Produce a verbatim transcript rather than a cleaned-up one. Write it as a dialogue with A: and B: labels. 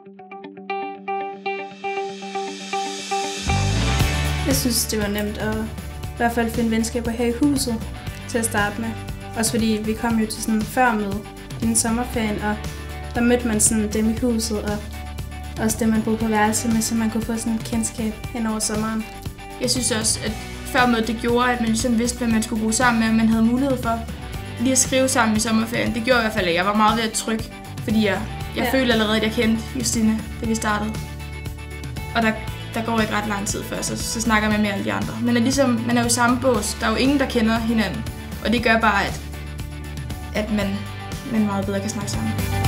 A: Jeg synes, det var nemt at i hvert fald finde venskaber her i huset til at starte med. Også fordi vi kom jo til sådan førmøde inden sommerferien, og der mødte man sådan dem i huset, og også dem, man boede på værelse med, så man kunne få sådan et kendskab hen over sommeren.
B: Jeg synes også, at førmødet det gjorde, at man ligesom vidste, hvad man skulle bo sammen med, og man havde mulighed for lige at skrive sammen i sommerferien. Det gjorde i hvert fald, at jeg var meget ved at tryg, fordi jeg, jeg ja. følte allerede, at jeg kendte Justine, da vi startede. Og der, der går ikke ret lang tid før, så, så snakker man med alle de andre. Man er ligesom, man er jo i samme bås. Der er jo ingen, der kender hinanden, og det gør bare, at, at man, man meget bedre kan snakke sammen.